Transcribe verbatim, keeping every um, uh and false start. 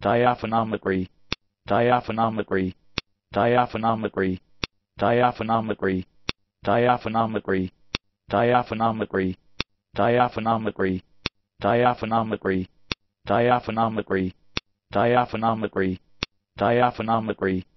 diaphanometry, diaphanometry, diaphanometry, diaphanometry, diaphanometry, diaphanometry, diaphanometry, diaphanometry, diaphanometry, diaphanometry, diaphanometry.